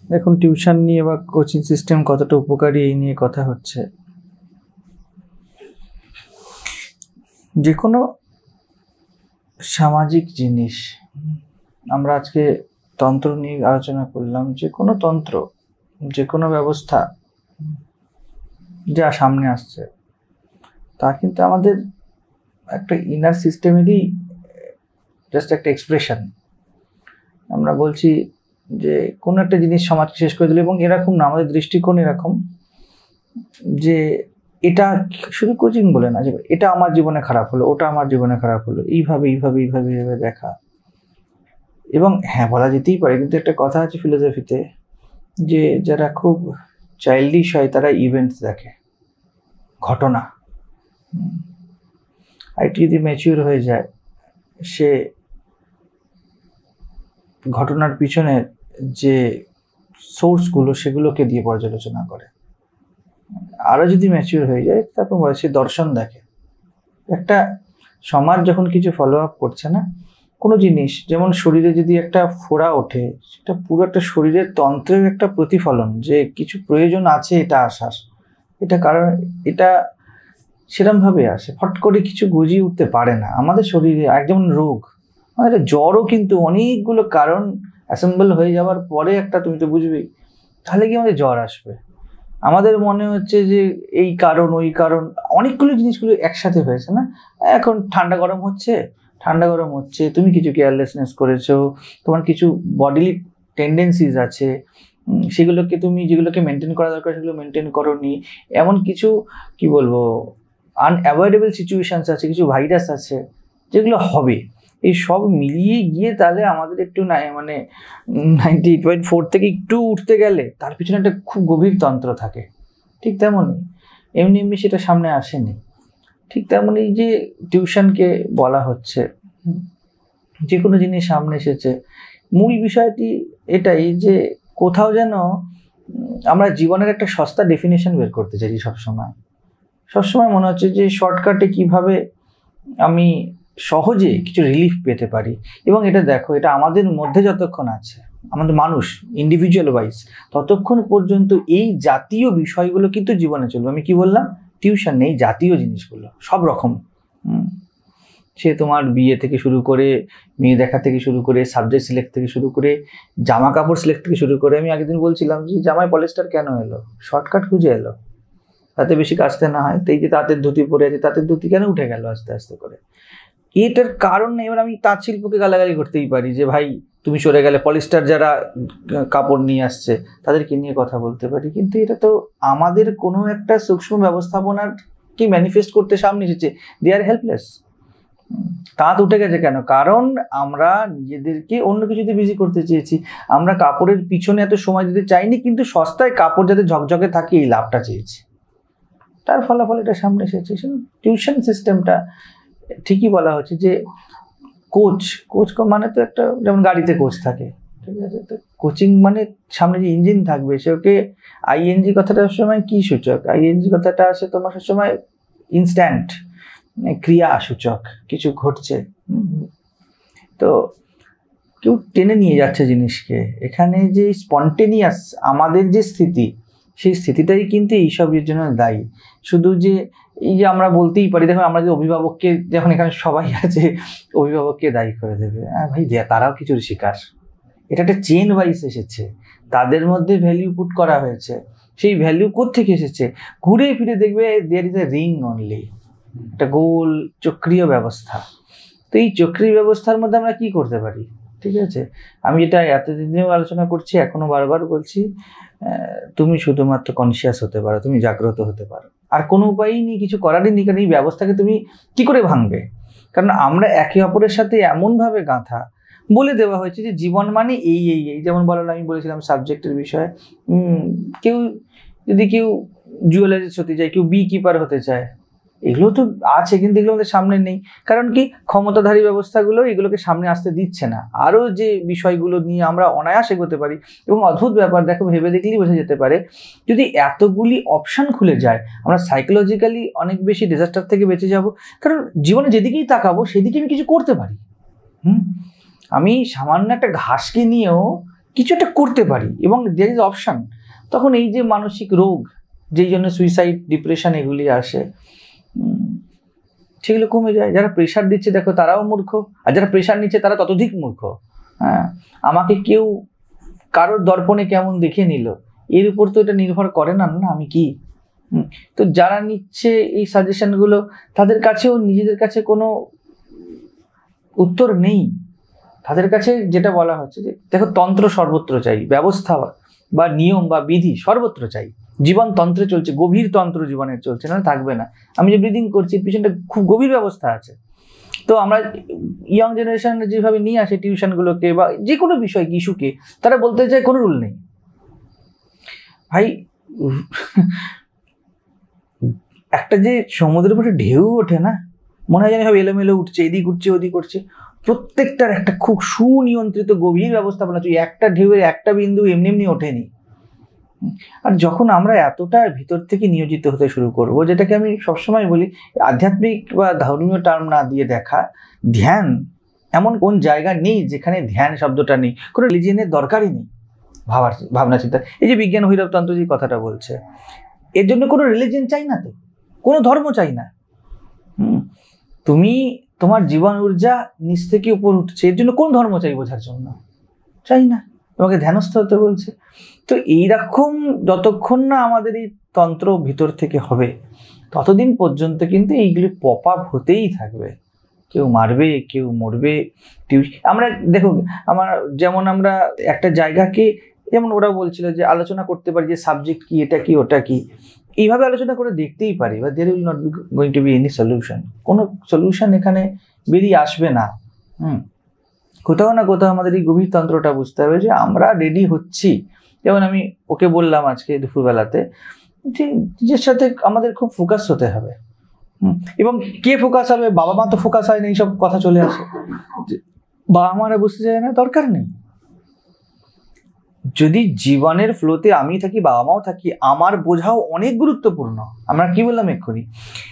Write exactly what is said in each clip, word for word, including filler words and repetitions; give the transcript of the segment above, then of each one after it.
এখন টিউশন নিয়ে বা কোচিং সিস্টেম কতটা উপকারী এই নিয়ে কথা হচ্ছে। যে কোনো সামাজিক জিনিস, আমরা আজকে তন্ত্র নিয়ে আলোচনা করলাম, যে কোনো তন্ত্র, যে কোনো ব্যবস্থা যা সামনে আসছে তা কিন্তু আমাদের একটা ইনার সিস্টেমেরই জাস্ট একটা এক্সপ্রেশন। আমরা বলছি যে কোনো একটা জিনিস সমাজকে শেষ করে দিল, এবং এরকম না, আমাদের দৃষ্টিকোণ এরকম যে এটা শুধু কোচিং বলে না, যে এটা আমার জীবনে খারাপ হলো, ওটা আমার জীবনে খারাপ হলো, এইভাবে এইভাবে এইভাবে এইভাবে দেখা। এবং হ্যাঁ, বলা যেতেই পারে, কিন্তু একটা কথা আছে ফিলোসফিতে, যে যারা খুব চাইল্ডিশ হয় তারা ইভেন্টস দেখে, ঘটনা। আর একটু যদি ম্যাচিউর হয়ে যায়, সে ঘটনার পিছনে যে সোর্সগুলো সেগুলোকে দিয়ে পর্যালোচনা করে। আরও যদি ম্যাচিউর হয়ে যায় তারপর সে দর্শন দেখে। একটা সমাজ যখন কিছু ফলো আপ করছে না, কোনো জিনিস, যেমন শরীরে যদি একটা ফোড়া ওঠে, সেটা পুরো একটা শরীরের তন্ত্রের একটা প্রতিফলন, যে কিছু প্রয়োজন আছে এটা আসার। এটা কারণ এটা সেরমভাবে আসে, ফট করে কিছু গজিয়ে উঠতে পারে না আমাদের শরীরে। একজন রোগ, আমাদের জ্বরও কিন্তু অনেকগুলো কারণ অ্যাসেম্বল হয়ে যাওয়ার পরে একটা, তুমি তো বুঝবেই, তাহলে কি আমাদের জ্বর আসবে। আমাদের মনে হচ্ছে যে এই কারণ ওই কারণ, অনেকগুলো জিনিসগুলো একসাথে হয়েছে না। এখন ঠান্ডা গরম হচ্ছে, ঠান্ডা গরম হচ্ছে, তুমি কিছু কেয়ারলেসনেস করেছো, তোমার কিছু বডিলি টেন্ডেন্সিজ আছে, সেগুলোকে তুমি যেগুলোকে মেনটেন করা দরকার সেগুলো মেনটেন করোনি। এমন কিছু কি বলবো আনঅ্যাভয়েডেবল সিচুয়েশনস আছে, কিছু ভাইরাস আছে যেগুলো হবে। এই সব মিলিয়ে গিয়ে তাহলে আমাদের একটু না, মানে নাইনটি এইট পয়েন্ট ফোর থেকে একটু উঠতে গেলে তার পিছনে একটা খুব গভীর তন্ত্র থাকে। ঠিক তেমনই এমনি এমনি সেটা সামনে আসেনি। ঠিক তেমনই যে টিউশনকে বলা হচ্ছে, যে কোনো জিনিস সামনে এসেছে, মূল বিষয়টি এটাই যে কোথাও যেন আমরা জীবনের একটা সস্তা ডেফিনেশন বের করতে চাইছি সবসময়। সবসময় মনে হচ্ছে যে শর্টকাটে কিভাবে আমি সহজে কিছু রিলিফ পেতে পারি। এবং এটা দেখো, এটা আমাদের মধ্যে যতক্ষণ আছে, আমাদের মানুষ ইন্ডিভিজুয়াল ওয়াইজ, ততক্ষণ পর্যন্ত এই জাতীয় বিষয়গুলো কিন্তু জীবনে চলবে। আমি কি বললাম, টিউশন নেই, জাতীয় জিনিসগুলো সব রকম, সে তোমার বিয়ে থেকে শুরু করে, মেয়ে দেখা থেকে শুরু করে, সাবজেক্ট সিলেক্ট থেকে শুরু করে, জামা কাপড় সিলেক্ট থেকে শুরু করে। আমি আগের দিন বলছিলাম যে জামায় পলিস্টার কেন এলো, শর্টকাট খুঁজে এলো, তাতে বেশি কাচতে না হয়। তো এই যে তাঁতের ধুতি পরে আছে, তাঁতের ধুতি কেন উঠে গেল আস্তে আস্তে করে, এটার কারণ নেই। এবার আমি তাঁত শিল্পকে গালাগালি করতেই পারি যে ভাই তুমি সরে গেলে, পলিস্টার যারা কাপড় নিয়ে আসছে তাদেরকে নিয়ে কথা বলতে পারি, কিন্তু এটা তো আমাদের কোনো একটা সূক্ষ্ম ব্যবস্থাপনার কি ম্যানিফেস্ট করতে সামনে এসেছে। They are helpless. তাঁত উঠে গেছে কেন? কারণ আমরা নিজেদেরকে অন্য কিছুতে বিজি করতে চেয়েছি। আমরা কাপড়ের পিছনে এত সময় দিতে চাইনি, কিন্তু সস্তায় কাপড় যাতে ঝকঝকে থাকে এই লাভটা চেয়েছি। তার ফলাফল এটা সামনে এসেছে। টিউশন সিস্টেমটা ঠিকই বলা হচ্ছে যে কোচ, কোচ মানে তো একটা, যেমন গাড়িতে কোচ থাকে, ঠিক আছে, তো কোচিং মানে সামনে যে ইঞ্জিন থাকবে সে ওকে, আইএনজি কথাটা সবসময় কি সূচক? আইএনজি কথাটা আসে তোমার সবসময় ইনস্ট্যান্ট, ক্রিয়া সূচক, কিছু ঘটছে। তো কেউ টেনে নিয়ে যাচ্ছে জিনিসকে। এখানে যে স্পন্টেনিয়াস আমাদের যে স্থিতি, সেই স্থিতিটাই কিন্তু এইসবের জন্য দায়ী। শুধু যে এই যে আমরা বলতেই পারি, দেখো আমরা যে অভিভাবককে, যখন এখানে সবাই আছে অভিভাবককে দায়ী করে দেবে, হ্যাঁ ভাই তারাও কিছুর শিকার। এটা একটা চেন ওয়াইজ এসেছে, তাদের মধ্যে ভ্যালু পুট করা হয়েছে। সেই ভ্যালু কোত্থেকে এসেছে? ঘুরে ফিরে দেখবে there is a ring only, একটা গোল চক্রীয় ব্যবস্থা। তো এই চক্রীয় ব্যবস্থার মধ্যে আমরা কি করতে পারি? ঠিক আছে, আমি যেটা এতদিনেও আলোচনা করছি, এখনো বারবার বলছি, তুমি শুধুমাত্র কনসিয়াস হতে পারো, তুমি জাগ্রত হতে পারো, আর কোনো উপায়ই নেই, কিছু করারই নেই। কারণ এই ব্যবস্থাকে তুমি কি করে ভাঙবে? কারণ আমরা একে অপরের সাথে এমনভাবে গাঁথা, বলে দেওয়া হয়েছে যে জীবন মানে এই এই এই যেমন বলো, আমি বলেছিলাম সাবজেক্টের বিষয়ে, কেউ যদি কেউ জুয়েলারিস্ট হতে চায়, কেউ বি কিপার হতে চায়, এগুলো তো আছে, কিন্তু এগুলো আমাদের সামনে নেই। কারণ কি, ক্ষমতাধারী ব্যবস্থাগুলো এগুলোকে সামনে আসতে দিচ্ছে না। আরও যে বিষয়গুলো নিয়ে আমরা অনায়াসে এগোতে পারি, এবং অদ্ভুত ব্যাপার দেখো, ভেবে দেখলেই বোঝা যেতে পারে, যদি এতগুলি অপশান খুলে যায়, আমরা সাইকোলজিক্যালি অনেক বেশি ডিজাস্টার থেকে বেঁচে যাব। কারণ জীবনে যেদিকেই তাকাবো সেদিকে আমি কিছু করতে পারি। হুম আমি সামান্য একটা ঘাসকে নিয়েও কিছু একটা করতে পারি এবং দেয়ার ইজ অপশান, তখন এই যে মানসিক রোগ, যেই জন্য সুইসাইড, ডিপ্রেশন এগুলি আসে, সেগুলো কমে যায়। যারা প্রেশার দিচ্ছে দেখো তারাও মূর্খ, আর যারা প্রেশার নিচ্ছে তারা ততোধিক মূর্খ। হ্যাঁ, আমাকে কেউ কারোর দর্পণে কেমন দেখে নিল এর উপর তো এটা নির্ভর করে না না আমি কি। তো যারা নিচ্ছে এই সাজেশনগুলো তাদের কাছেও নিজেদের কাছে কোনো উত্তর নেই। তাদের কাছে যেটা বলা হচ্ছে যে দেখো তন্ত্র সর্বত্র চাই, ব্যবস্থা বা নিয়ম বা বিধি সর্বত্র চাই। জীবন তন্ত্রে চলছে, গভীর তন্ত্র জীবনের চলছে, না থাকবে না। আমি যে ব্রিদিং করছি পিছনটা খুব গভীর ব্যবস্থা আছে। তো আমরা ইয়ং জেনারেশন যেভাবে নিয়ে আসে টিউশনগুলোকে বা যে কোনো বিষয় ইস্যুকে, তারা বলতে চায় কোনো রুল নেই। ভাই একটা যে সমুদ্রের উপরে ঢেউ ওঠে না, মনে হয় জানি সব এলোমেলো উঠছে, এদিক উঠছে ওদিক উঠছে, প্রত্যেকটার একটা খুব সুনিয়ন্ত্রিত গভীর ব্যবস্থাপনা আছে। একটা ঢেউয়ের একটা বিন্দু এমনি এমনি ওঠেনি। আর যখন আমরা এতটা ভিতর থেকে নিয়োজিত হতে শুরু করব, যেটাকে আমি সবসময় বলি আধ্যাত্মিক বা ধর্মীয় টার্ম না দিয়ে দেখা, ধ্যান এমন কোন জায়গা নেই যেখানে ধ্যান শব্দটা নেই, কোনো রিলিজিয়নের দরকারই নেই ভাবার ভাবনা চিন্তা। এই যে বিজ্ঞান ভৈরবতন্ত্র যে কথাটা বলছে, এর জন্য কোনো রিলিজিয়ন চাই না, তো কোনো ধর্ম চাই না। হুম তুমি তোমার জীবন ঊর্জা নিচ থেকে উপর উঠছে, এর জন্য কোন ধর্ম চাই বোঝার জন্য? চাই না, তোমাকে ধ্যানস্থ হতে বলছে। তো এইরকম যতক্ষণ না আমাদের এই তন্ত্র ভিতর থেকে হবে ততদিন পর্যন্ত কিন্তু এইগুলি পপ আপ হতেই থাকবে। কেউ মারবে, কেউ মরবে। আমরা দেখো, আমার যেমন আমরা একটা জায়গাকে, যেমন ওরা বলছিল যে আলোচনা করতে পারি যে সাবজেক্ট কি, এটা কি, ওটা কি, এইভাবে আলোচনা করে দেখতেই পারি, বা there will not be going to be any solution. কোনো সলিউশন এখানে বেরিয়ে আসবে না। হুম কোথাও না কোথাও আমাদের এই গভীর তন্ত্রটা বুঝতে হবে যে আমরা রেডি হচ্ছি। যেমন আমি ওকে বললাম আজকে দুপুরবেলাতে যে নিজের সাথে আমাদের খুব ফোকাস হতে হবে। হুম এবং কে ফোকাস হবে? বাবা মা তো ফোকাস হয় না, এইসব কথা চলে আসে। বাবা মারা বুঝতে চায় না, দরকার নেই। যদি জীবনের ফ্লোতে আমি থাকি, বাবা মাও থাকি, আমার বোঝাও অনেক গুরুত্বপূর্ণ। আমরা কি বললাম এক্ষুনি,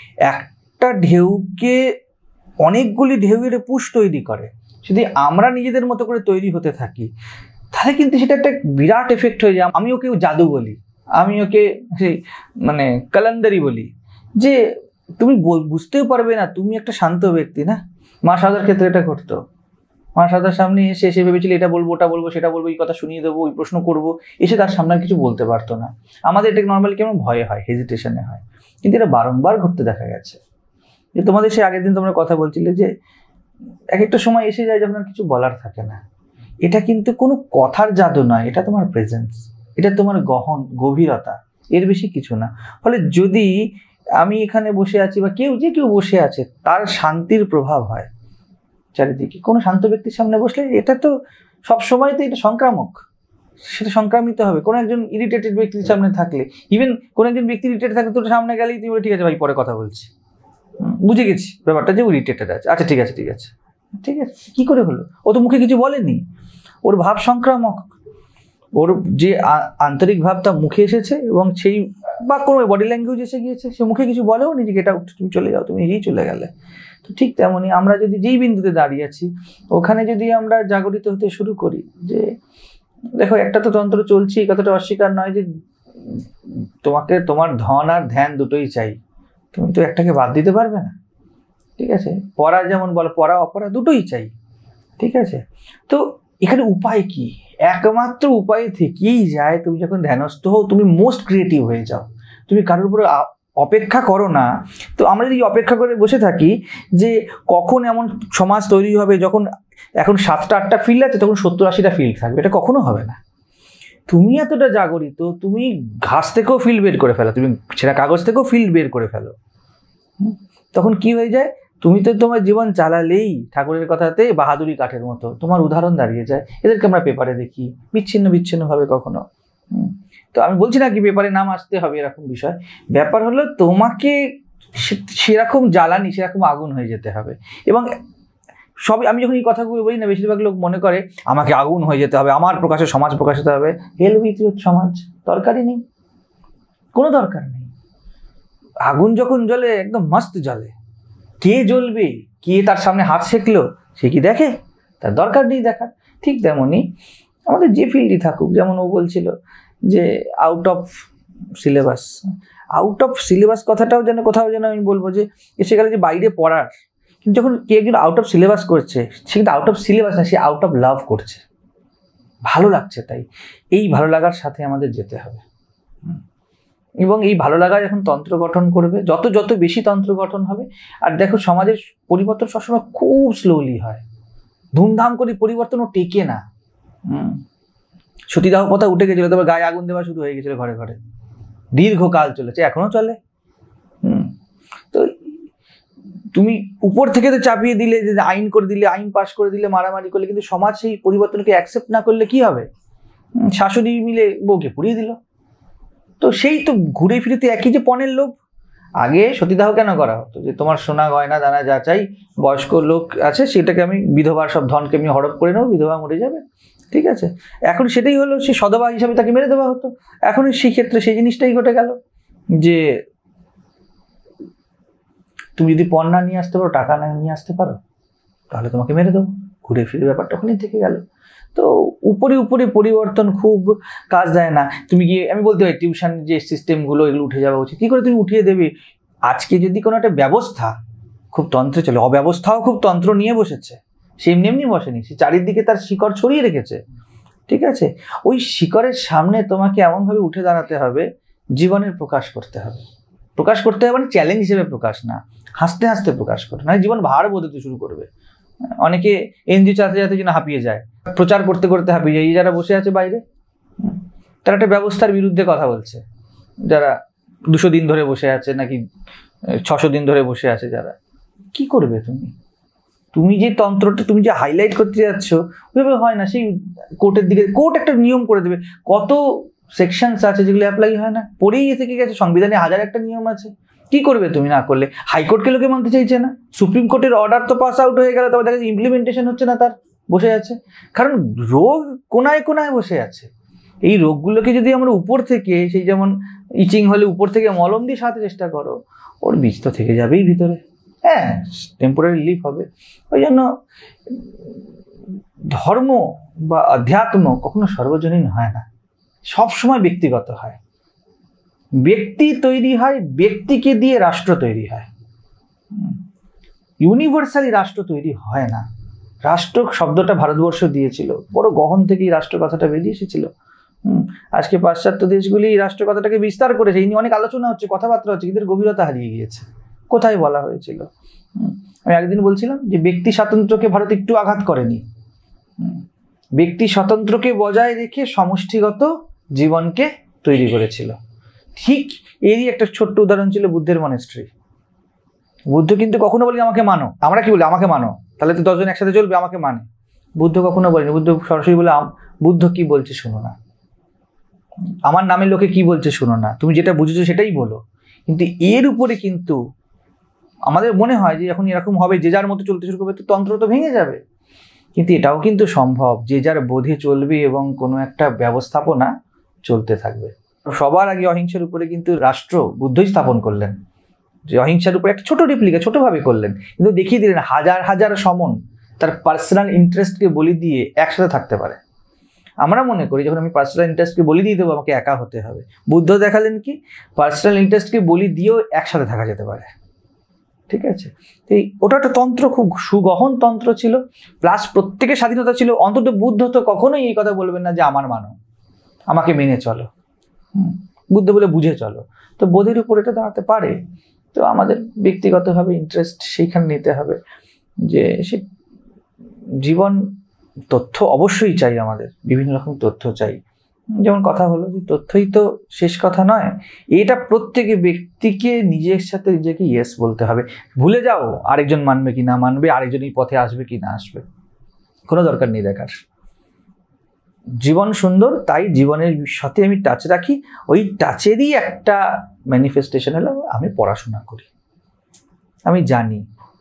একটা ঢেউকে অনেকগুলি ঢেউয়ের পুশ তৈরি করে। যদি আমরা নিজেদের মতো করে তৈরি হতে থাকি তাহলে কিন্তু সেটা একটা বিরাট এফেক্ট হয়ে যায়। আমি ওকে জাদু বলি, আমি ওকে সেই মানে কালান্দারি বলি, যে তুমি বুঝতেও পারবে না তুমি একটা শান্ত ব্যক্তি না। মা সাদার ক্ষেত্রে এটা ঘটতো। মা সাদার সামনে এসে এসে ভেবেছিল এটা বলবো, ওটা বলবো, সেটা বলবো, এই কথা শুনিয়ে দেবো, ওই প্রশ্ন করবো, এসে তার সামনে কিছু বলতে পারতো না। আমাদের এটা নর্মালি কেমন ভয়ে হয়, হেজিটেশনে হয়, কিন্তু এটা বারংবার ঘটতে দেখা গেছে। যে তোমাদের সে আগের দিন তোমরা কথা বলছিলে যে এক একটা সময় এসে যায় যখন আর কিছু বলার থাকে না। এটা কিন্তু কোনো কথার জাদু নয়, এটা তোমার প্রেজেন্স, এটা তোমার গহন গভীরতা, এর বেশি কিছু না। ফলে যদি আমি এখানে বসে আছি বা কেউ যে কেউ বসে আছে, তার শান্তির প্রভাব হয় চারিদিকে। কোনো শান্ত ব্যক্তির সামনে বসলে এটা তো সব সময় তো এটা সংক্রামক, সেটা সংক্রামিত হবে। কোনো একজন ইরিটেটেড ব্যক্তির সামনে থাকলে, ইভেন কোনো একজন ব্যক্তি ইরিটেটেড থাকলে তোর সামনে গেলেই তুমি বলে ঠিক আছে ভাই পরে কথা বলছি, বুঝে গেছি ব্যাপারটা যে ও ইরিটেটেড আছে, আচ্ছা ঠিক আছে ঠিক আছে ঠিক আছে কি করে হলো? ও তো মুখে কিছু বলেনি, ওর ভাব সংক্রামক, ওর যে আন্তরিক ভাবটা মুখে এসেছে এবং সেই বা কোনো বডি ল্যাঙ্গুয়েজ এসে গিয়েছে, সে মুখে কিছু বলেও নিজেকে এটা তুমি চলে যাও, তুমি নিজেই চলে গেলে। তো ঠিক তেমনই আমরা যদি যেই বিন্দুতে দাঁড়িয়ে আছি ওখানে যদি আমরা জাগরিত হতে শুরু করি যে দেখো একটা তো তন্ত্র চলছে, এই কথাটা অস্বীকার নয় যে তোমাকে তোমার ধন আর ধ্যান দুটোই চাই, তুমি তো একটাকে বাদ দিতে পারবে না। ঠিক আছে, পড়া যেমন বলো পড়া অপড়া দুটোই চাই। ঠিক আছে, তো এখানে উপায় কি? একমাত্র উপায় থেকেই যায় তুমি যখন ধ্যানস্থ হও তুমি মোস্ট ক্রিয়েটিভ হয়ে যাও, তুমি কারোর উপরে অপেক্ষা করো না। তো আমরা যদি অপেক্ষা করে বসে থাকি যে কখন এমন সমাজ তৈরি হবে যখন এখন সাতটা আটটা ফিল্ড আছে তখন সত্তর আশিটা ফিল্ড থাকবে, এটা কখনো হবে না। তুমি এতটা জাগরিত, তুমি ঘাস থেকেও ফিল্ড বের করে ফেলো, তুমি সেটা কাগজ থেকেও ফিল্ড বের করে ফেলো। তখন কি হয়ে যায়, তুমি তো তোমার জীবন চালালেই ঠাকুরের কথাতে বাহাদুরি কাঠের মতো তোমার উদাহরণ দাঁড়িয়ে যায়। এদেরকে আমরা পেপারে দেখি বিচ্ছিন্ন বিচ্ছিন্ন ভাবে কখনো। তো আমি বলছি না কি পেপারে নাম আসতে হবে এরকম বিষয়, ব্যাপার হলো তোমাকে সেরকম জ্বালানি সেরকম আগুন হয়ে যেতে হবে। এবং সবই আমি যখন এই কথাগুলো বলি না, বেশিরভাগ লোক মনে করে আমাকে আগুন হয়ে যেতে হবে, আমার প্রকাশে সমাজ প্রকাশিত হবে। হেল উইথ ইউর সমাজ, দরকারই নেই, কোনো দরকার নেই। আগুন যখন জ্বলে একদম মস্ত জ্বলে, কে জ্বলবে, কে তার সামনে হাত সেঁকলো সে কি দেখে? তার দরকার নেই দেখার। ঠিক তেমনই আমাদের যে ফিল্ডই থাকুক, যেমন ও বলছিল যে out of syllabus, out of syllabus কথাটাও যেন কোথাও যেন আমি বলবো যে এসে গেলে যে বাইরে পড়ার, কিন্তু যখন কে একজন আউট অফ সিলেবাস করছে সে কিন্তু আউট অফ সিলেবাস না, সে আউট অফ লাভ করছে, ভালো লাগছে। তাই এই ভালো লাগার সাথে আমাদের যেতে হবে, এবং এই ভালো লাগা যখন তন্ত্র গঠন করবে, যত যত বেশি তন্ত্র গঠন হবে। আর দেখো সমাজের পরিবর্তন সবসময় খুব স্লোলি হয়, ধুমধাম করে পরিবর্তনও টেকে না। হুম সতীদাহ প্রথা উঠে গেছিল, তবে গায়ে আগুন দেওয়া শুরু হয়ে গেছিল ঘরে ঘরে, দীর্ঘকাল চলেছে, এখনো চলে। হুম তো তুমি উপর থেকে তো চাপিয়ে দিলে, যে আইন করে দিলে, আইন পাশ করে দিলে, মারামারি করলে, কিন্তু সমাজ সেই পরিবর্তনকে অ্যাকসেপ্ট না করলে কি হবে? শাশুড়ি মিলে বউকে পুড়িয়ে দিল। তো সেই তো ঘুরে ফিরে একই যে পণের লোভ। আগে সতীদাহ কেন করা হতো? যে তোমার সোনা গয়না দানা যা চাই, বয়স্ক লোক আছে সেটাকে আমি বিধবার সব ধনকে আমি হড়প করে নেবো, বিধবা মরে যাবে, ঠিক আছে। এখন সেটাই হলো, সে সধবা হিসাবে তাকে মেরে দেওয়া হতো। এখন সেই ক্ষেত্রে সেই জিনিসটাই ঘটে গেল যে তুমি যদি পণ না নিয়ে আসতে পারো, টাকা না নিয়ে আসতে পারো, তাহলে তোমাকে মেরে দেবো। ঘুরে ফিরে ব্যাপারটা ওখানেই থেকে গেল। তো উপরে উপরে পরিবর্তন খুব কাজ দেয় না। তুমি গিয়ে আমি বলতে পারি টিউশন যে সিস্টেমগুলো এগুলো উঠে যাওয়া উচিত। কী করে তুমি উঠিয়ে দেবে? আজকে যদি কোনো একটা ব্যবস্থা খুব তন্ত্রে চলে, অব্যবস্থাও খুব তন্ত্র নিয়ে বসেছে, সে এমনি এমনি বসেনি, সে চারিদিকে তার শিকড় ছড়িয়ে রেখেছে, ঠিক আছে। ওই শিকড়ের সামনে তোমাকে এমনভাবে উঠে দাঁড়াতে হবে, জীবনের প্রকাশ করতে হবে। প্রকাশ করতে হবে মানে চ্যালেঞ্জ হিসেবে প্রকাশ না, হাসতে হাসতে প্রকাশ করতে, মানে জীবন ভার বোঝাতে শুরু করবে। অনেকে এনজিও চালাতে যাতে যেন হাঁপিয়ে যায়, প্রচার করতে করতে হাঁপিয়ে যায়। এই যারা বসে আছে বাইরে, তারা একটা ব্যবস্থার বিরুদ্ধে কথা বলছে, যারা দুশো দিন ধরে বসে আছে, নাকি ছশো দিন ধরে বসে আছে, যারা কি করবে তুমি? তুমি যে তন্ত্রটা তুমি যে হাইলাইট করতে যাচ্ছ ওইভাবে হয় না। সেই কোর্টের দিকে, কোর্ট একটা নিয়ম করে দেবে, কত সেকশনস আছে যেগুলো অ্যাপ্লাই হয় না, পড়েই থেকে গেছে। সংবিধানে হাজার একটা নিয়ম আছে, কি করবে তুমি না করলে? হাইকোর্টকে লোকে মানতে চাইছে না, সুপ্রিম কোর্টের অর্ডার তো পাস আউট হয়ে গেল, তবে দেখা যাচ্ছে ইমপ্লিমেন্টেশন হচ্ছে না, তার বসে আছে। কারণ রোগ কোনায় কোনায় বসে আছে। এই রোগগুলোকে যদি আমরা উপর থেকে, সেই যেমন ইচিং হলে উপর থেকে মলম দিয়ে সারাতে চেষ্টা করো, ওর বীজ তো থেকে যাবেই ভিতরে, হ্যাঁ টেম্পোরারি রিলিফ হবে। ওই জন্য ধর্ম বা আধ্যাত্ম কখনো সর্বজনীন হয় না, সবসময় ব্যক্তিগত হয়। ব্যক্তি তৈরি হয়, ব্যক্তিকে দিয়ে রাষ্ট্র তৈরি হয়, ইউনিভার্সালি রাষ্ট্র তৈরি হয় না। রাষ্ট্র শব্দটা ভারতবর্ষ দিয়েছিল, বড় গহন থেকেই রাষ্ট্র কথাটা বেরিয়ে এসেছিল। হম আজকে পাশ্চাত্য দেশগুলি রাষ্ট্র কথাটাকে বিস্তার করেছে, এই নিয়ে অনেক আলোচনা হচ্ছে, কথাবার্তা হচ্ছে, কিন্তু গভীরতা হারিয়ে গিয়েছে। কোথায় বলা হয়েছিল? আমি একদিন বলছিলাম যে ব্যক্তি স্বাতন্ত্র্যকে ভারত একটু আঘাত করেনি, ব্যক্তি স্বাতন্ত্র্যকে বজায় রেখে সমষ্টিগত জীবনকে তৈরি করেছিল। ঠিক এরই একটা ছোট্ট উদাহরণ ছিল বুদ্ধের মনেস্ট্রি। বুদ্ধ কিন্তু কখনো বলি আমাকে মানো, আমরা কি বলি আমাকে মানো, তাহলে তো দশজন একসাথে চলবে, আমাকে মানে। বুদ্ধ কখনো বলেনি, বুদ্ধ সরাসরি বলে বুদ্ধ কি বলছে শোনো না, আমার নামের লোকে কি বলছে শোনো না, তুমি যেটা বুঝেছো সেটাই বলো। কিন্তু এর উপরে কিন্তু আমাদের মনে হয় যে এখন এরকম হবে, যে যার মতো চলতে শুরু করবে, তো তন্ত্র তো ভেঙে যাবে। কিন্তু এটাও কিন্তু সম্ভব, যে যার বোধে চলবে এবং কোনো একটা ব্যবস্থাপনা চলতে থাকবে। সবার আগে অহিংসার উপরে কিন্তু রাষ্ট্র বুদ্ধই স্থাপন করলেন, যে অহিংসার উপরে একটা ছোট রেপ্লিকা ছোটভাবে করলেন, কিন্তু দেখিয়ে দিলেন হাজার হাজার সমন তার পার্সোনাল ইন্টারেস্টকে বলি দিয়ে একসাথে থাকতে পারে। আমরা মনে করি যখন আমি পার্সোনাল ইন্টারেস্টকে বলি দিয়ে দেবো আমাকে একা হতে হবে। বুদ্ধ দেখালেন কি পার্সোনাল ইন্টারেস্টকে বলি দিয়েও একসাথে থাকা যেতে পারে, ঠিক আছে। এই ওটা একটা তন্ত্র, খুব সুগহন তন্ত্র ছিল, প্লাস প্রত্যেকের স্বাধীনতা ছিল। অন্তত বুদ্ধ তো কখনোই এই কথা বলবেন না যে আমার মানো, আমাকে মেনে চলো, হুম বুদ্ধ বলে বুঝে চলো। তো বোধের উপর এটা দাঁড়াতে পারে। তো আমাদের ব্যক্তিগতভাবে ইন্টারেস্ট সেইখানে নিতে হবে, যে সে জীবন তথ্য অবশ্যই চাই, আমাদের বিভিন্ন রকম তথ্য চাই। যেমন কথা হলো যে তথ্যই তো শেষ কথা নয়, এটা প্রত্যেকে ব্যক্তিকে নিজের সাথে নিজেকে ইয়েস বলতে হবে। ভুলে যাও আরেকজন মানবে কি না মানবে, আরেকজন এই পথে আসবে কি না আসবে, কোনো দরকার নেই দেখার। জীবন সুন্দর, তাই জীবনের সাথে আমি টাচ রাখি। ওই টাচেরই একটা ম্যানিফেস্টেশন হলো আমি পড়াশোনা করি, আমি জানি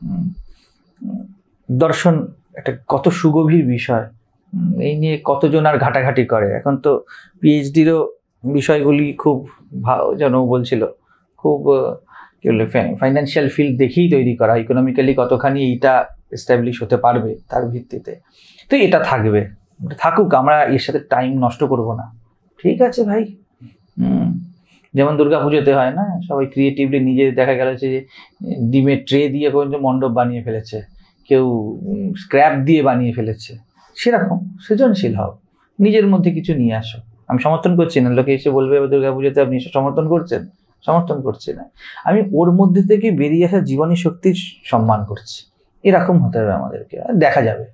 দর্শন একটা কত সুগভীর বিষয়, এই নিয়ে কতজন আর ঘাটাঘাটি করে। এখন তো পিএইচডিরও বিষয়গুলি খুব যেন বলছিল, খুব কি বলে ফাইন্যান্সিয়াল ফিল্ড দেখেই তৈরি করা, ইকোনমিক্যালি কতখানি এইটা এস্টাবলিশ হতে পারবে তার ভিত্তিতে। তো এটা থাকবে, থাকুক, আমরা এর সাথে টাইম নষ্ট করব না, ঠিক আছে ভাই। হুম, যেমন দুর্গা পুজোতে হয় না, সবাই ক্রিয়েটিভলি নিজে দেখা গেল যে ডিমের ট্রে দিয়ে পর্যন্ত মণ্ডপ বানিয়ে ফেলেছে, কেউ স্ক্র্যাপ দিয়ে বানিয়ে ফেলেছে, সেরকম সৃজনশীল হও, নিজের মধ্যে কিছু নিয়ে আসো। আমি সমর্থন করছি না, লোকে এসে বলবে দুর্গা পুজোতে আপনি সমর্থন করছেন, সমর্থন করছি না, আমি ওর মধ্যে থেকে বেরিয়ে আসা জীবনী শক্তির সম্মান করছি। এরকম হতে হবে আমাদেরকে, দেখা যাবে।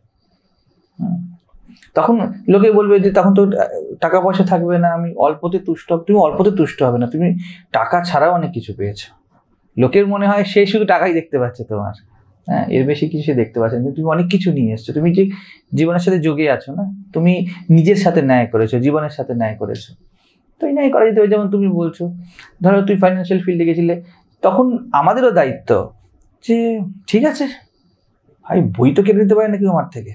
তখন লোকে বলবে যে তখন তো টাকা পয়সা থাকবে না, আমি অল্পতে তুষ্ট হবে। তুমি অল্পতে তুষ্ট হবে না, তুমি টাকা ছাড়াও অনেক কিছু পেয়েছো। লোকের মনে হয় সে শুধু টাকাই দেখতে পাচ্ছে তোমার, হ্যাঁ, এর বেশি কিছু সে দেখতে পাচ্ছে না। তুমি অনেক কিছু নিয়ে এসছো, তুমি যে জীবনের সাথে যোগে আছো না, তুমি নিজের সাথে ন্যায় করেছো, জীবনের সাথে ন্যায় করেছো। তো এই ন্যায় করা যেতে হবে। যেমন তুমি বলছো, ধরো তুই ফাইন্যান্সিয়াল ফিল্ডে গেছিলে, তখন আমাদেরও দায়িত্ব যে ঠিক আছে ভাই, বই তো কেটে দিতে পারে না কেউ আমার থেকে।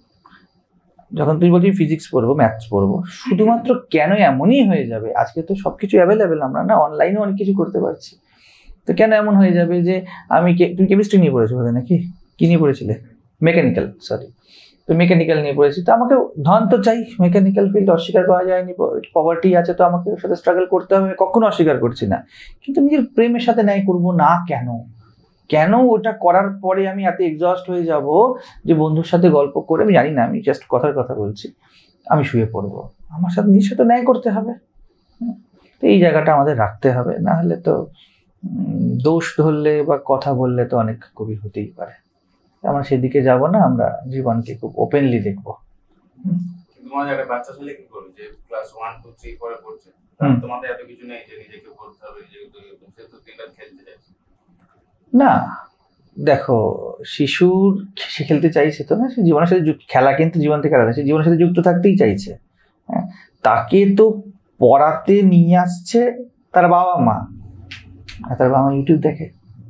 যখন তুই বলছি ফিজিক্স পড়বো, ম্যাথস পড়বো, শুধুমাত্র কেন এমনই হয়ে যাবে? আজকে তো সব কিছু অ্যাভেলেবেল, আমরা না অনলাইনে অনেক কিছু করতে পারছি। তো কেন এমন হয়ে যাবে যে আমি, তুমি কেমিস্ট্রি নিয়ে পড়েছো বোধহয় নাকি, কি নিয়ে পড়েছিলে? মেকানিক্যাল, সরি, তো মেকানিক্যাল নিয়ে পড়েছি, তো আমাকে ধন তো চাই, মেকানিক্যাল ফিল্ড অস্বীকার করা যায়নি, পভার্টি আছে, তো আমাকে ওর সাথে স্ট্রাগল করতে হবে, কখনো অস্বীকার করছি না। কিন্তু নিজের প্রেমের সাথে ন্যায় করবো না কেন? কেন ওটা করার পরে আমি এত এক্সস্ট হয়ে যাব যে বন্ধুর সাথে গল্প করে, আমি জানি না, আমি জাস্ট কথার কথা বলছি, আমি শুয়ে পড়বো? আমার সাথে নিজের সাথে ন্যায় করতে হবে। তো এই জায়গাটা আমাদের রাখতে হবে, না হলে তো দোষ ধরলে বা কথা বললে তো অনেক কবি হতেই পারে। আমরা সেদিকে যাব না, আমরা জীবনকে খুব ওপেনলি দেখবো। তোমাদের একটা বাচ্চা ছেলে কি করবে যে ক্লাস ওয়ান টু থ্রি পরে পড়ছে, তোমাদের এত কিছু নেই যে নিজেকে বলতে হবে, নিজেকে তৈরি করতে, সে তো দিনরাত খেলতে চাইছে না। দেখো, শিশুর সে খেলতে চাইছে তো না, সে জীবনের সাথে খেলা কিন্তু জীবন থেকে আলাদা, সে জীবনের সাথে যুক্ত থাকতেই চাইছে। হ্যাঁ, তাকে তো পড়াতে নিয়ে আসছে তার বাবা মা, আর তার বাবা মা ইউটিউব দেখে,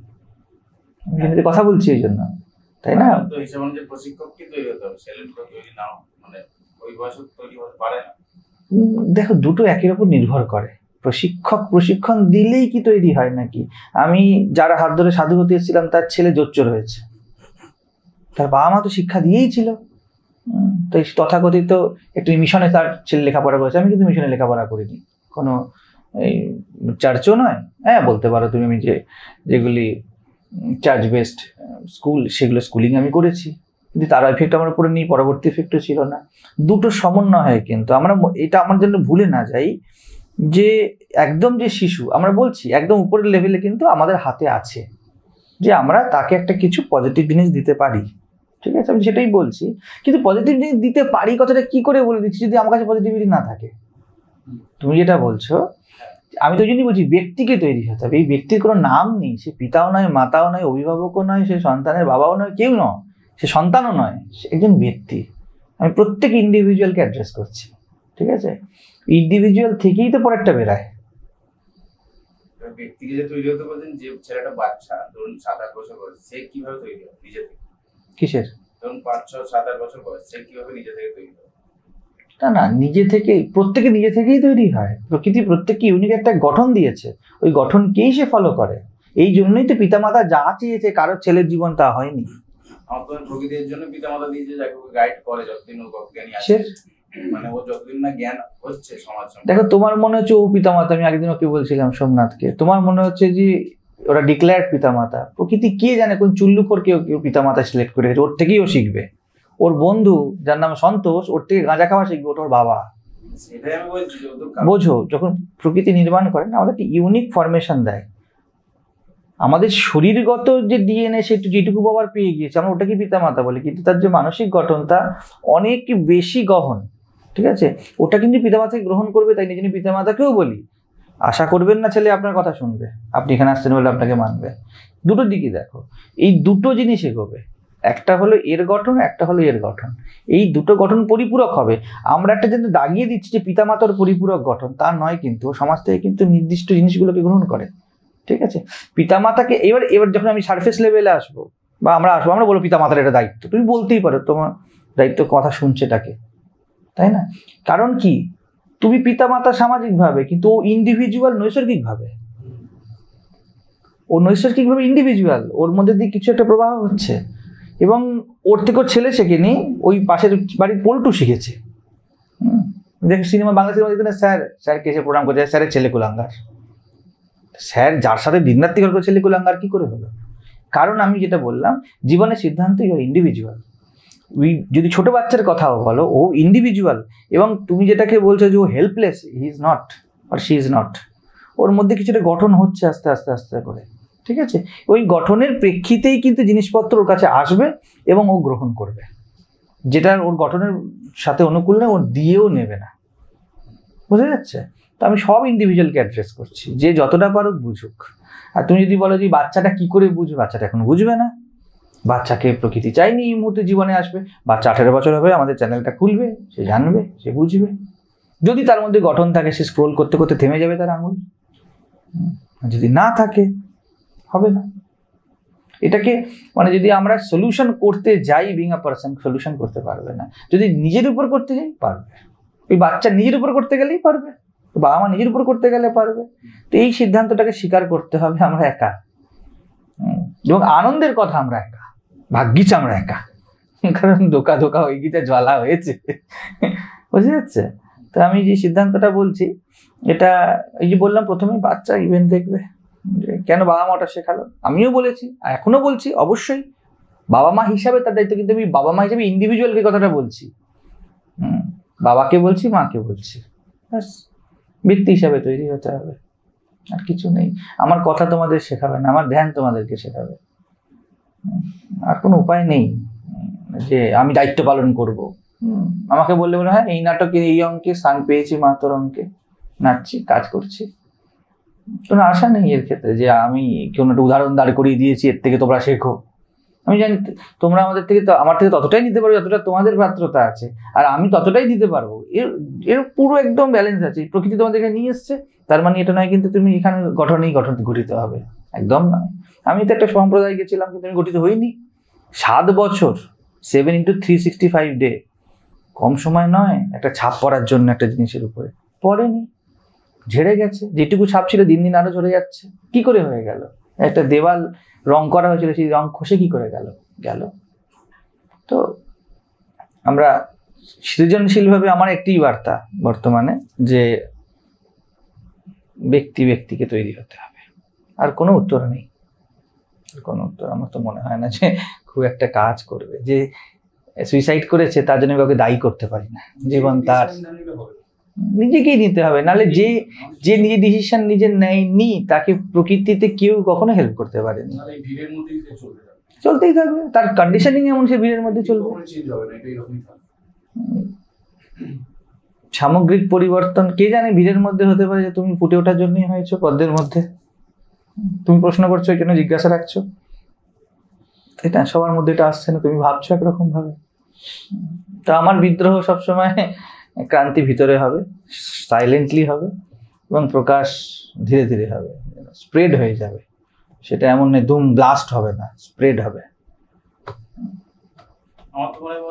আমি কথা বলছি এই জন্য, তাই না? তো হিসাব অনুযায়ী প্রশিক্ষক কি তৈরি হতে হবে, ছেলেটা তৈরি নাও, মানে ওই বয়সে তৈরি হতে পারে না। দেখো, দুটো একের উপর নির্ভর করে। প্রশিক্ষক প্রশিক্ষণ দিলেই কি তৈরি হয় নাকি? আমি যারা হাত ধরে সাধু হতে এসেছিলাম, তার ছেলে জোচ্চোর হয়েছে, তার বাবা মা তো শিক্ষা দিয়েই ছিল। তো এই তথাকথিত একটু মিশনে তার ছেলে লেখাপড়া করেছে, আমি কিন্তু মিশনে লেখাপড়া করিনি, কোনো এই চার্চও নয়, হ্যাঁ বলতে পারো তুমি, আমি যে যেগুলি চার্চ বেসড স্কুল, সেগুলো স্কুলিং আমি করেছি, কিন্তু তার এফেক্ট আমার উপরে নেই, পরবর্তী এফেক্টও ছিল না। দুটো সমন্বয় হয়, কিন্তু আমরা এটা আমার জন্য ভুলে না যাই যে একদম যে শিশু আমরা বলছি, একদম উপরের লেভেলে কিন্তু আমাদের হাতে আছে যে আমরা তাকে একটা কিছু পজিটিভ জিনিস দিতে পারি, ঠিক আছে, আমি সেটাই বলছি। কিন্তু পজিটিভ জিনিস দিতে পারি কথাটা কি করে বলে দিচ্ছি যদি আমার কাছে পজিটিভিটি না থাকে? তুমি যেটা বলছো, আমি তো জন্যই বলছি ব্যক্তিকে তৈরি হতে হবে। এই ব্যক্তির কোনো নাম নেই, সে পিতাও নয়, মাতাও নয়, অভিভাবকও নয়, সে সন্তানের বাবাও নয়, কেউ নয়, সে সন্তানও নয়, সে একজন ব্যক্তি। আমি প্রত্যেক ইন্ডিভিজুয়ালকে অ্যাড্রেস করছি, ঠিক আছে? ইন্ডিভিজুয়াল থেকেই তো পরেরটা বেরায়। ব্যক্তিকে যে তৈরি হতে বলছেন, যে ছেলেটা বাচ্চা ধরুন সাত আট বছর বয়স, সে কিভাবে তৈরি হয় নিজে থেকে? কিসের? ধরুন পাঁচ ছ সাত আট বছর বয়স, সে কিভাবে নিজে থেকে তৈরি হয়? না না, নিজে থেকে, প্রত্যেকে নিজে থেকেই তৈরি হয়। প্রকৃতি প্রত্যেককে ইউনিক একটা গঠন দিয়েছে, ওই গঠনকেই সে ফলো করে। এই জন্যই তো পিতামাতা যা চেয়েছে কারোর ছেলের জীবন তা হয়নি। আমার তো প্রকৃতির জন্য পিতামাতা দিয়েছে, যাকে গাইড করে যতদিন ও জ্ঞানী আছে, মানে ও যতদিন না জ্ঞান হচ্ছে সমাজ। দেখো, তোমার মনে হচ্ছে ও পিতামাতা, আমি একদিন ওকে বলছিলাম সোমনাথকে, তোমার মনে হচ্ছে যে ওরা ডিক্লেয়ার্ড পিতামাতা। প্রকৃতি কে জানে কোন চুল্লুখোর কেউ কেউ পিতামাতা সিলেক্ট করে গেছে, ওর থেকেই ও শিখবে। ওর বন্ধু যার নাম সন্তোষ, ওর থেকে গাঁজা খাওয়া শিখবে, ওটা ওর বাবা। সেটাই আমি বলছি, বোঝো, যখন প্রকৃতি নির্মাণ করে না, আমাদের ইউনিক ফরমেশন দেয়। আমাদের শরীরগত যে ডিএনএ সেটু যেটুকু বাবার পেয়ে গিয়েছে, আমরা ওটাকে পিতামাতা বলি, কিন্তু তার যে মানসিক গঠন তা অনেক বেশি গহন, ঠিক আছে? ওটা কিন্তু পিতামাতাকে গ্রহণ করবে, তাই নিজে পিতামাতাকেও বলি আশা করবেন না ছেলে আপনার কথা শুনবে, আপনি এখানে আসছেন বলে আপনাকে মানবে। দুটো দিকই দেখো, এই দুটো জিনিস এগোবে, একটা হলো এর গঠন, একটা হলো এর গঠন। এই দুটো গঠন পরিপূরক হবে। আমরা একটা যেন দাগিয়ে দিচ্ছি যে পিতামাতার পরিপূরক গঠন, তা নয়, কিন্তু সমাজ থেকে কিন্তু নির্দিষ্ট জিনিসগুলোকে গ্রহণ করে, ঠিক আছে? পিতামাতাকে এবার এবার যখন আমি সারফেস লেভেলে আসবো বা আমরা আসবো, আমরা বলবো পিতামাতার এটা দায়িত্ব, তুমি বলতেই পারো তোমার দায়িত্ব, কথা শুনছে তাকে, তাই না? কারণ কি, তুমি পিতামাতা সামাজিকভাবে, কিন্তু ও ইন্ডিভিজুয়াল নৈসর্গিকভাবে, ও নৈসর্গিকভাবে ইন্ডিভিজুয়াল, ওর মধ্যে দিয়ে কিছু একটা প্রবাহ হচ্ছে। এবং ওর থেকে ওর ছেলে শেখেনি, ওই পাশের বাড়ির পল্টু শিখেছে। হুম, দেখ সিনেমা, বাংলা সিনেমা দেখতে না, স্যার স্যার কে এসে প্রোগ্রাম করছে, স্যারের ছেলে কুলাঙ্গার। স্যার যার সাথে দিনরাত্রি গল্প, ছেলে কুলাঙ্গার কি করে হলো? কারণ আমি যেটা বললাম, জীবনের সিদ্ধান্ত ইউ ইন্ডিভিজুয়াল। উই যদি ছোট বাচ্চার কথাও বলো, ও ইন্ডিভিজুয়াল, এবং তুমি যেটাকে বলছো যে ও হেল্পলেস, হি ইজ নট আর শি ইজ নট। ওর মধ্যে কিছুটা গঠন হচ্ছে আস্তে আস্তে আস্তে করে, ঠিক আছে? ওই গঠনের প্রেক্ষিতেই কিন্তু জিনিসপত্র ওর কাছে আসবে এবং ও গ্রহণ করবে। যেটা ওর গঠনের সাথে অনুকূল না, ও দিয়েও নেবে না। বুঝা যাচ্ছে? তো আমি সব ইন্ডিভিজুয়ালকে অ্যাড্রেস করছি, যে যতটা পারুক বুঝুক। আর তুমি যদি বলো যে বাচ্চাটা কি করে বুঝবে, বাচ্চাটা এখন বুঝবে না। বাচ্চাকে প্রকৃতি চাইনি এই মুহূর্তে জীবনে আসবে। বাচ্চা আঠেরো বছর হবে, আমাদের চ্যানেলটা খুলবে, সে জানবে, সে বুঝবে। যদি তার মধ্যে গঠন থাকে, সে স্ক্রোল করতে করতে থেমে যাবে তার আঙুল। যদি না থাকে, হবে না। এটাকে মানে যদি আমরা সলিউশন করতে যাই, বিং আ পারসন সলিউশন করতে পারবে না। যদি নিজের উপর করতে যাই, পারবে। ওই বাচ্চা নিজের উপর করতে গেলেই পারবে, বাবা মা নিজের উপর করতে গেলে পারবে। তো এই সিদ্ধান্তটাকে স্বীকার করতে হবে, আমরা একা। এবং আনন্দের কথা, আমরা একা, ভাগ্যিস আমরা একা, কারণ ধোকা ধোকা ওই গীতে জ্বালা হয়েছে। বুঝে যাচ্ছে? তো আমি যে সিদ্ধান্তটা বলছি, এটা এই যে বললাম প্রথমে, বাচ্চা ইভেন্ট দেখবে, কেন বাবা মাটা শেখালো। আমিও বলেছি, এখনো বলছি, অবশ্যই বাবা মা হিসাবে তার দায়িত্ব, কিন্তু আমি বাবা মা হিসাবে ইন্ডিভিজুয়ালকে কথাটা বলছি। হুম, বাবাকে বলছি, মাকে বলছি, ব্যাস। ব্যক্তি হিসাবে তৈরি হতে হবে, আর কিছু নেই। আমার কথা তোমাদের শেখাবে না, আমার ধ্যান তোমাদেরকে শেখাবে। আর কোনো উপায় নেই যে আমি দায়িত্ব পালন করব। আমাকে বললে বলে, হ্যাঁ এই নাটকে এই অঙ্কে স্থান পেয়েছি, মাতর অঙ্কে নাচছি, কাজ করছি। কোনো আশা নেই এর ক্ষেত্রে যে আমি কোনো একটা উদাহরণ দাঁড় করিয়ে দিয়েছি, এর থেকে তোমরা শেখো। আমি জানি তোমরা আমাদের থেকে, আমার থেকে ততটাই নিতে পারবে যতটা তোমাদের পাত্রতা আছে, আর আমি ততটাই দিতে পারবো। এর এর পুরো একদম ব্যালেন্স আছে। প্রকৃতি তোমাদেরকে নিয়ে এসছে, তার মানে এটা নয় কিন্তু তুমি এখানে গঠনেই গঠন গঠিত হবে, একদম নয়। আমি তো একটা সম্প্রদায় গেছিলাম, কিন্তু আমি গঠিত হইনি। সাত বছর, seven into three sixty five day, কম সময় নয় একটা ছাপ পড়ার জন্য একটা জিনিসের উপরে। পড়েনি, ঝেড়ে গেছে। যেটুকু ছাপ ছিল দিন দিন আরো ঝরে যাচ্ছে। কি করে হয়ে গেল? একটা দেওয়াল রং করা হয়েছিল, সেই রং খসে কি করে গেল গেল তো আমরা সৃজনশীলভাবে, আমার একটি বার্তা বর্তমানে, যে ব্যক্তি ব্যক্তিকে তৈরি হতে হবে। আর কোনো উত্তর নেই, কোনো উত্তর আমার তো মনে হয় না যে খুব একটা কাজ করবে। যে সুইসাইড করেছে তার জন্য কাউকে দায়ী করতে পারি না। জীবন তার, নিজেকেই নিতে হবে। নাহলে যে যে নিজে ডিসিশন নিজে নেয়নি, তাকে প্রকৃতিতে কেউ কখনো হেল্প করতে পারেনি। চলতেই থাকবে, তার কন্ডিশনিং এমন, সে ভিড়ের মধ্যে চলবে। সামগ্রিক পরিবর্তন কে জানে ভিড়ের মধ্যে হতে পারে যে তুমি ফুটে ওঠার জন্যই হয়েছো পদ্মের মধ্যে। তুমি প্রশ্ন করছো, কেন জিজ্ঞাসা রাখছো, তাই না? সবার মধ্যে এটা আসছে না, তুমি ভাবছো একরকম ভাবে। তো আমার বিদ্রোহ সবসময় ক্রান্তি ভিতরে হবে, সাইলেন্টলি হবে, এবং প্রকাশ ধীরে ধীরে হবে, স্প্রেড হয়ে যাবে। সেটা এমন নেই দুম ব্লাস্ট হবে না, স্প্রেড হবে।